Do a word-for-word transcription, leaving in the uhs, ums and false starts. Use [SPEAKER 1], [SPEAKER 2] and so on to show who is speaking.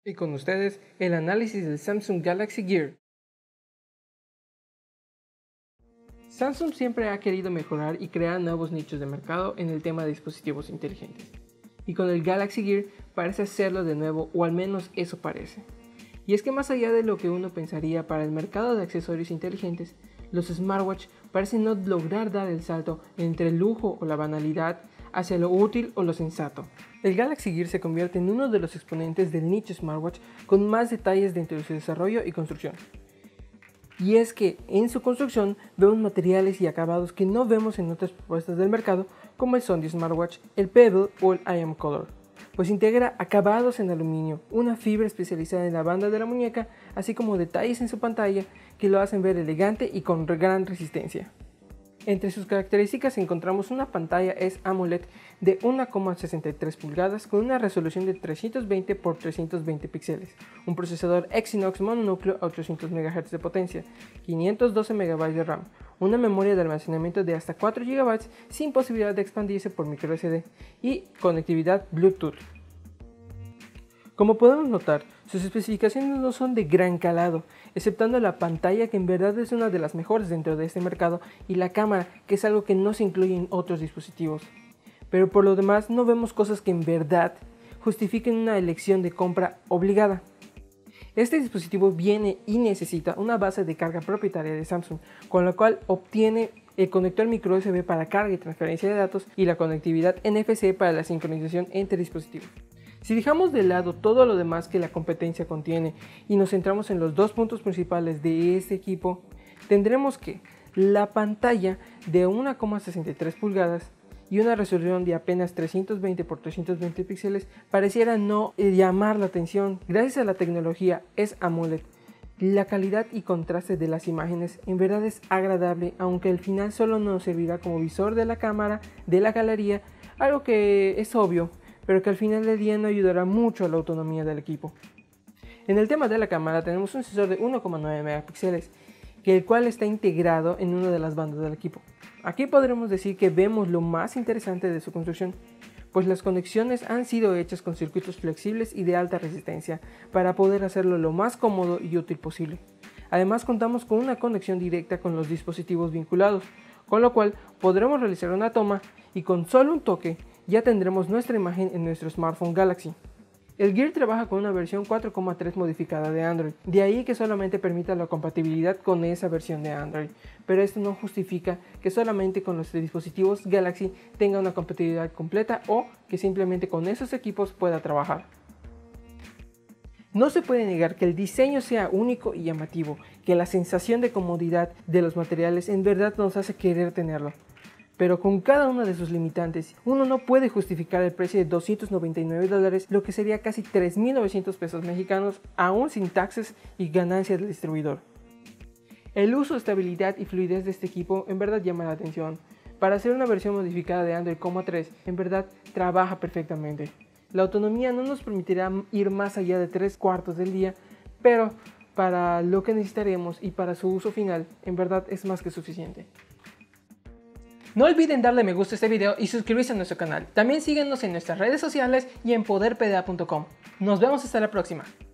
[SPEAKER 1] Y con ustedes, el análisis del Samsung Galaxy Gear. Samsung siempre ha querido mejorar y crear nuevos nichos de mercado en el tema de dispositivos inteligentes. Y con el Galaxy Gear parece hacerlo de nuevo, o al menos eso parece. Y es que más allá de lo que uno pensaría para el mercado de accesorios inteligentes, los smartwatch parecen no lograr dar el salto entre el lujo o la banalidad hacia lo útil o lo sensato. El Galaxy Gear se convierte en uno de los exponentes del nicho smartwatch con más detalles dentro de su desarrollo y construcción. Y es que en su construcción vemos materiales y acabados que no vemos en otras propuestas del mercado como el Sunday Smartwatch, el Pebble o el I Am Color, pues integra acabados en aluminio, una fibra especializada en la banda de la muñeca, así como detalles en su pantalla que lo hacen ver elegante y con gran resistencia. Entre sus características encontramos una pantalla S AMOLED de uno coma sesenta y tres pulgadas con una resolución de trescientos veinte por trescientos veinte píxeles, un procesador Exynos mononúcleo a ochocientos megahercios de potencia, quinientos doce megabytes de RAM, una memoria de almacenamiento de hasta cuatro gigabytes sin posibilidad de expandirse por microSD y conectividad Bluetooth. Como podemos notar, sus especificaciones no son de gran calado, exceptando la pantalla que en verdad es una de las mejores dentro de este mercado y la cámara, que es algo que no se incluye en otros dispositivos. Pero por lo demás no vemos cosas que en verdad justifiquen una elección de compra obligada. Este dispositivo viene y necesita una base de carga propietaria de Samsung, con la cual obtiene el conector micro U S B para carga y transferencia de datos y la conectividad N F C para la sincronización entre dispositivos. Si dejamos de lado todo lo demás que la competencia contiene y nos centramos en los dos puntos principales de este equipo, tendremos que la pantalla de uno coma sesenta y tres pulgadas y una resolución de apenas trescientos veinte por trescientos veinte píxeles pareciera no llamar la atención. Gracias a la tecnología S AMOLED, la calidad y contraste de las imágenes en verdad es agradable, aunque al final solo nos servirá como visor de la cámara de la galería, algo que es obvio, pero que al final del día no ayudará mucho a la autonomía del equipo. En el tema de la cámara tenemos un sensor de uno coma nueve megapíxeles, que el cual está integrado en una de las bandas del equipo. Aquí podremos decir que vemos lo más interesante de su construcción, pues las conexiones han sido hechas con circuitos flexibles y de alta resistencia para poder hacerlo lo más cómodo y útil posible. Además contamos con una conexión directa con los dispositivos vinculados, con lo cual podremos realizar una toma y con solo un toque ya tendremos nuestra imagen en nuestro smartphone Galaxy. El Gear trabaja con una versión cuatro coma tres modificada de Android, de ahí que solamente permita la compatibilidad con esa versión de Android, pero esto no justifica que solamente con los dispositivos Galaxy tenga una compatibilidad completa o que simplemente con esos equipos pueda trabajar. No se puede negar que el diseño sea único y llamativo, que la sensación de comodidad de los materiales en verdad nos hace querer tenerlo. Pero con cada una de sus limitantes, uno no puede justificar el precio de doscientos noventa y nueve dólares, lo que sería casi tres mil novecientos pesos mexicanos, aún sin taxes y ganancias del distribuidor. El uso, estabilidad y fluidez de este equipo en verdad llama la atención. Para hacer una versión modificada de Android como tres, en verdad trabaja perfectamente. La autonomía no nos permitirá ir más allá de tres cuartos del día, pero para lo que necesitaremos y para su uso final, en verdad es más que suficiente. No olviden darle me gusta a este video y suscribirse a nuestro canal. También síguenos en nuestras redes sociales y en poder p d a punto com. Nos vemos hasta la próxima.